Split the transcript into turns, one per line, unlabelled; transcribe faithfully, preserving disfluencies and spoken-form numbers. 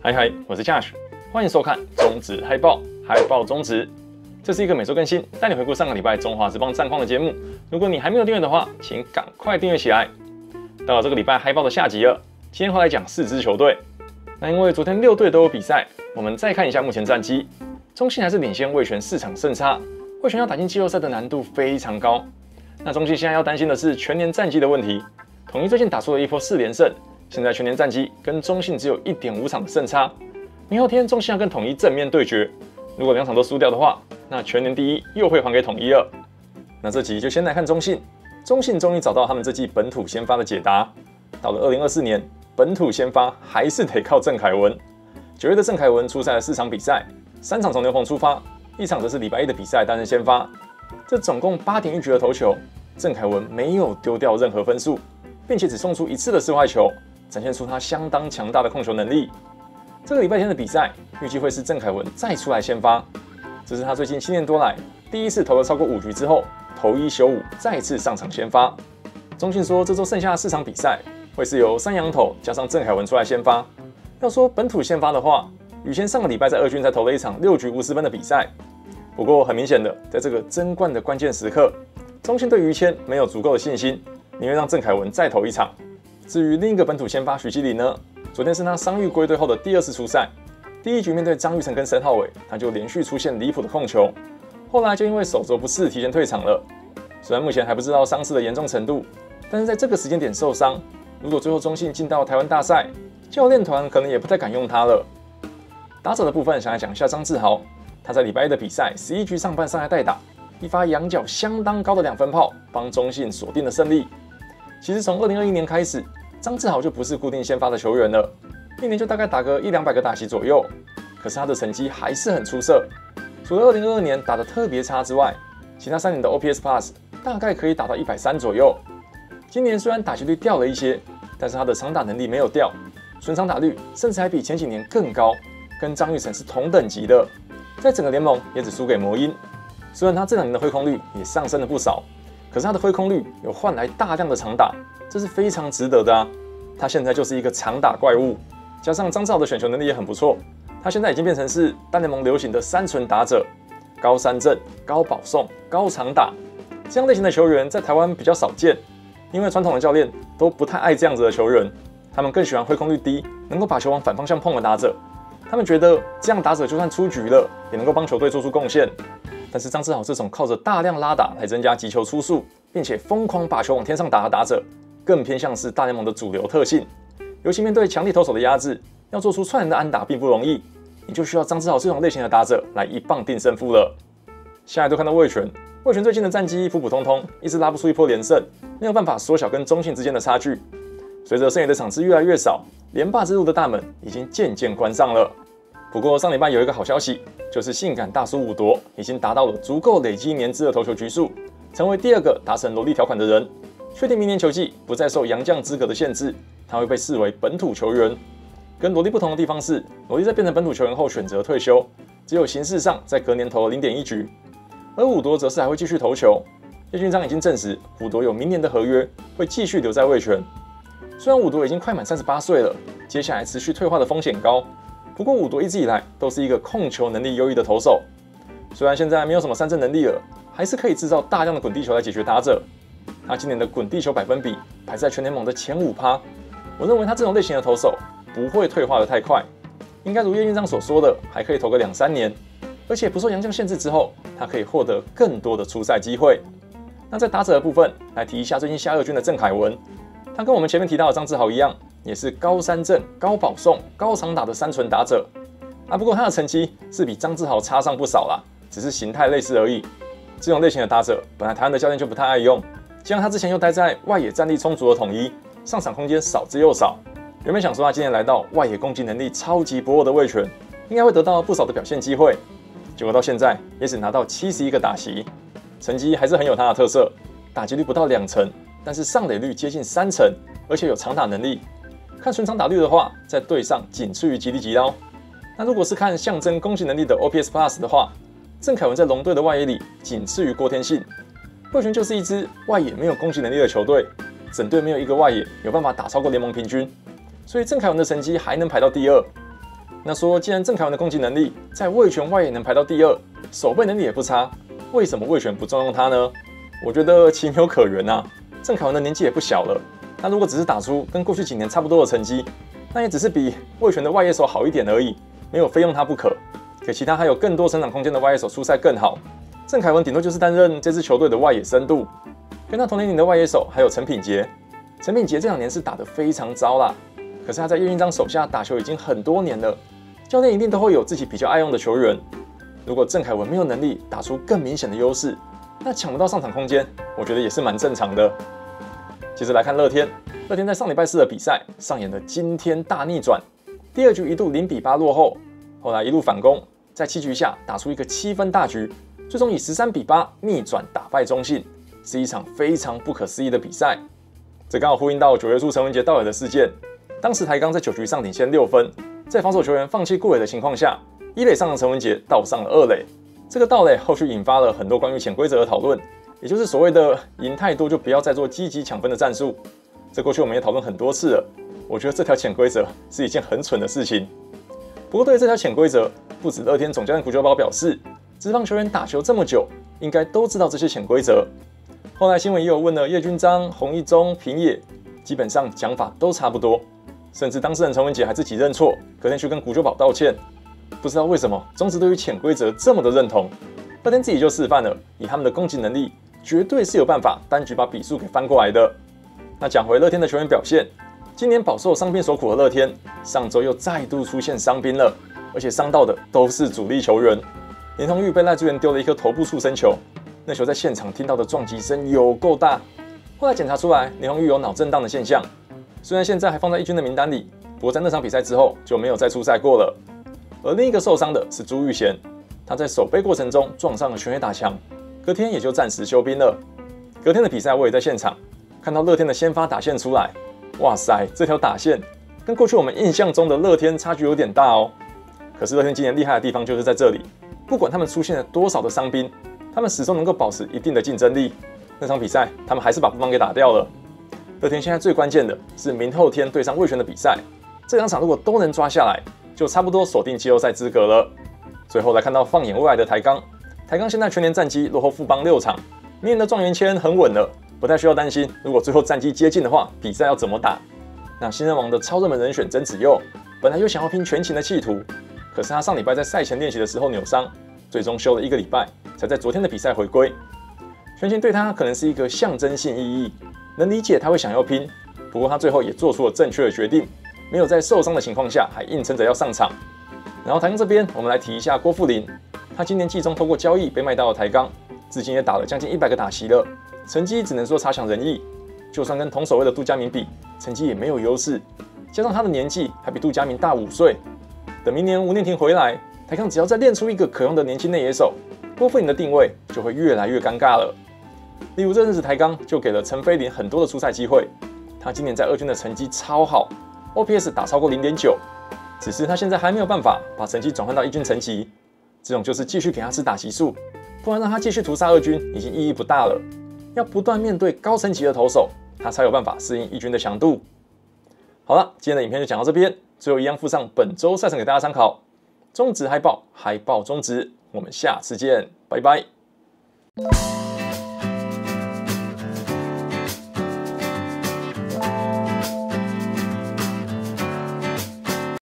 嗨嗨，我是 Josh， 欢迎收看中职嗨报，嗨报中职。这是一个每周更新，带你回顾上个礼拜中华职棒战况的节目。如果你还没有订阅的话，请赶快订阅起来。到了这个礼拜嗨报的下集了，今天会来讲四支球队。那因为昨天六队都有比赛，我们再看一下目前战绩。中信还是领先味全四场胜差，味全要打进季后赛的难度非常高。那中信现在要担心的是全年战绩的问题。统一最近打出了一波四连胜，现在全年战绩跟中信只有 一点五 场的胜差。明后天中信要跟统一正面对决，如果两场都输掉的话，那全年第一又会还给统一了。那这集就先来看中信，中信终于找到他们这季本土先发的解答。到了二零二四年，本土先发还是得靠郑凯文。九月的郑凯文出赛了四场比赛，三场从牛棚出发，一场则是礼拜一的比赛担任先发。这总共八点一局的投球，郑凯文没有丢掉任何分数，并且只送出一次的四坏球，展现出他相当强大的控球能力。这个礼拜天的比赛预计会是郑凯文再出来先发，这是他最近七年多来第一次投了超过五局之后，投一休五再次上场先发。中信说这周剩下的四场比赛会是由三洋投加上郑凯文出来先发。要说本土先发的话，宇谦上个礼拜在二军才投了一场六局无失分的比赛。不过很明显的，在这个争冠的关键时刻，中信对于谦没有足够的信心，宁愿让郑凯文再投一场。至于另一个本土先发许基麟呢，昨天是他伤愈归队后的第二次出赛，第一局面对张育成跟申浩伟，他就连续出现离谱的控球，后来就因为手肘不适提前退场了。虽然目前还不知道伤势的严重程度，但是在这个时间点受伤，如果最后中信进到台湾大赛，教练团可能也不太敢用他了。打者的部分，想来讲一下张志豪，他在礼拜一的比赛十一局上半上来代打，一发仰角相当高的两分炮，帮中信锁定了胜利。其实从二零二一年开始，张志豪就不是固定先发的球员了，一年就大概打个一两百个打席左右，可是他的成绩还是很出色。除了二零二二年打得特别差之外，其他三年的 O P S Plus 大概可以打到一百三左右。今年虽然打击率掉了一些，但是他的长打能力没有掉，纯长打率甚至还比前几年更高，跟张育成是同等级的，在整个联盟也只输给魔鹰。虽然他这两年的挥空率也上升了不少，可是他的挥空率有换来大量的长打，这是非常值得的啊！他现在就是一个长打怪物，加上张志豪的选球能力也很不错，他现在已经变成是单联盟流行的三纯打者，高三振、高保送、高长打，这样类型的球员在台湾比较少见，因为传统的教练都不太爱这样子的球员，他们更喜欢挥空率低、能够把球往反方向碰的打者，他们觉得这样打者就算出局了，也能够帮球队做出贡献。但是张志豪这种靠着大量拉打来增加击球出速，并且疯狂把球往天上打的打者，更偏向是大联盟的主流特性。尤其面对强力投手的压制，要做出串联的安打并不容易，你就需要张志豪这种类型的打者来一棒定胜负了。下来都看到味全，味全最近的战绩普普通通，一直拉不出一波连胜，没有办法缩小跟中信之间的差距。随着胜野的场次越来越少，连霸之路的大门已经渐渐关上了。不过上礼拜有一个好消息，就是性感大叔伍铎已经达到了足够累积年资的投球局数，成为第二个达成萝莉条款的人。确定明年球季不再受洋将资格的限制，他会被视为本土球员。跟萝莉不同的地方是，萝莉在变成本土球员后选择退休，只有形式上在隔年投了 零点一局，而伍铎则是还会继续投球。叶军章已经证实，伍铎有明年的合约，会继续留在味全。虽然伍铎已经快满三十八岁了，接下来持续退化的风险高。不过伍铎一直以来都是一个控球能力优异的投手，虽然现在没有什么三振能力了，还是可以制造大量的滚地球来解决打者。他今年的滚地球百分比排在全联盟的前 百分之五， 我认为他这种类型的投手不会退化的太快，应该如叶军章所说的，还可以投个两三年，而且不受洋将限制之后，他可以获得更多的出赛机会。那在打者的部分，来提一下最近下二军的郑凯文，他跟我们前面提到的张志豪一样，也是高三振、高保送、高长打的三纯打者啊。不过他的成绩是比张志豪差上不少啦，只是形态类似而已。这种类型的打者，本来台湾的教练就不太爱用，加上他之前又待在外野战力充足的统一，上场空间少之又少。原本想说他今年来到外野攻击能力超级薄弱的味全，应该会得到不少的表现机会，结果到现在也只拿到七十一个打席，成绩还是很有他的特色，打击率不到两成，但是上垒率接近三成，而且有长打能力。看纯长打率的话，在队上仅次于吉力吉捞。那如果是看象征攻击能力的 O P S Plus 的话，郑凯文在龙队的外野里仅次于郭天信。味全就是一支外野没有攻击能力的球队，整队没有一个外野有办法打超过联盟平均，所以郑凯文的成绩还能排到第二。 那说既然郑凯文的攻击能力在味全外野能排到第二，守备能力也不差，为什么味全不重用他呢？我觉得情有可原啊。郑凯文的年纪也不小了，他如果只是打出跟过去几年差不多的成绩，那也只是比味全的外野手好一点而已，没有非用他不可。给其他还有更多成长空间的外野手出赛更好。郑凯文顶多就是担任这支球队的外野深度。跟他同年龄的外野手还有陈品杰，陈品杰这两年是打得非常糟啦，可是他在叶军章手下打球已经很多年了，教练一定都会有自己比较爱用的球员。如果郑凯文没有能力打出更明显的优势，那抢不到上场空间，我觉得也是蛮正常的。接着来看乐天，乐天在上礼拜四的比赛上演了惊天大逆转，第二局一度零比八落后，后来一路反攻，在七局下打出一个七分大局，最终以十三比八逆转打败中信，是一场非常不可思议的比赛。这刚好呼应到九月初陈文杰盗垒的事件，当时台钢在九局上领先六分，在防守球员放弃过垒的情况下，一垒上的陈文杰盗上了二垒。这个盗垒后续引发了很多关于潜规则的讨论，也就是所谓的赢太多就不要再做积极抢分的战术。这过去我们也讨论很多次了，我觉得这条潜规则是一件很蠢的事情。不过对于这条潜规则，不止乐天总教练古久保表示，职棒球员打球这么久，应该都知道这些潜规则。后来新闻也有问了叶君璋、洪一中、平野，基本上讲法都差不多，甚至当事人陈文杰还自己认错，隔天去跟古久保道歉。不知道为什么中职对于潜规则这么的认同，乐天自己就示范了，以他们的攻击能力，绝对是有办法单局把比数给翻过来的。那讲回乐天的球员表现，今年饱受伤病所苦的乐天，上周又再度出现伤兵了，而且伤到的都是主力球员。林潼裕被赖志源丢了一颗头部触身球，那球在现场听到的撞击声有够大。后来检查出来，林潼裕有脑震荡的现象，虽然现在还放在一军的名单里，不过在那场比赛之后就没有再出赛过了。而另一个受伤的是朱玉贤，他在守备过程中撞上了全垒打墙，隔天也就暂时休兵了。隔天的比赛我也在现场，看到乐天的先发打线出来，哇塞，这条打线跟过去我们印象中的乐天差距有点大哦。可是乐天今年厉害的地方就是在这里，不管他们出现了多少的伤兵，他们始终能够保持一定的竞争力。那场比赛他们还是把富邦给打掉了。乐天现在最关键的是明后天对上味全的比赛，这两场如果都能抓下来，就差不多锁定季后赛资格了。最后来看到放眼未来的台钢，台钢现在全年战绩落后富邦六场，明年的状元签很稳了，不太需要担心，如果最后战绩接近的话，比赛要怎么打？那新人王的超热门人选曾子佑，本来有想要拼全勤的企图，可是他上礼拜在赛前练习的时候扭伤，最终休了一个礼拜，才在昨天的比赛回归。全勤对他可能是一个象征性意义，能理解他会想要拼，不过他最后也做出了正确的决定，没有在受伤的情况下还硬撑着要上场。然后台钢这边，我们来提一下郭富林，他今年季中透过交易被卖到了台钢，至今也打了将近一百个打席了，成绩只能说差强人意。就算跟同守卫的杜佳明比，成绩也没有优势。加上他的年纪还比杜佳明大五岁，等明年吴念庭回来，台钢只要再练出一个可用的年轻内野手，郭富林的定位就会越来越尴尬了。例如这阵子台钢就给了陈飞林很多的出赛机会，他今年在二军的成绩超好 ，O P S 打超过 零点九， 只是他现在还没有办法把成绩转换到一军层级，这种就是继续给他吃打席数，不然让他继续屠杀二军已经意义不大了。要不断面对高层级的投手，他才有办法适应一军的强度。好了，今天的影片就讲到这边，最后一样附上本周赛程给大家参考。中职嗨爆，嗨爆中职，我们下次见，拜拜。